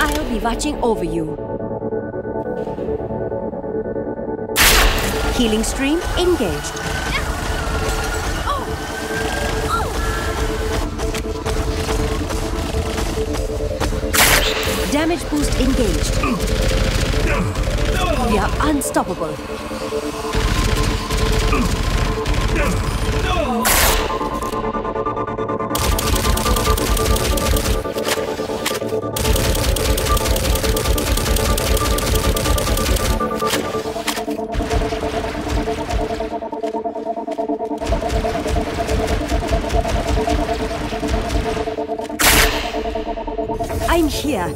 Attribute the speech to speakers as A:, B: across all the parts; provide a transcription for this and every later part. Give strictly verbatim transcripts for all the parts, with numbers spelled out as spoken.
A: I'll be watching over you. Healing stream engaged. Damage boost engaged. We are unstoppable. I'm here.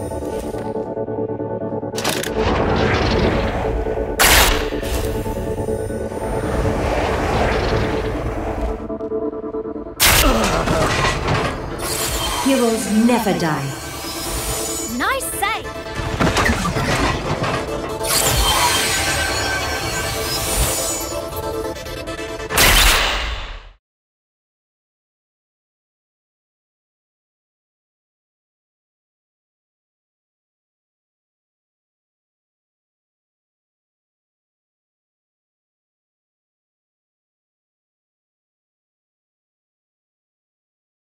A: Heroes never die.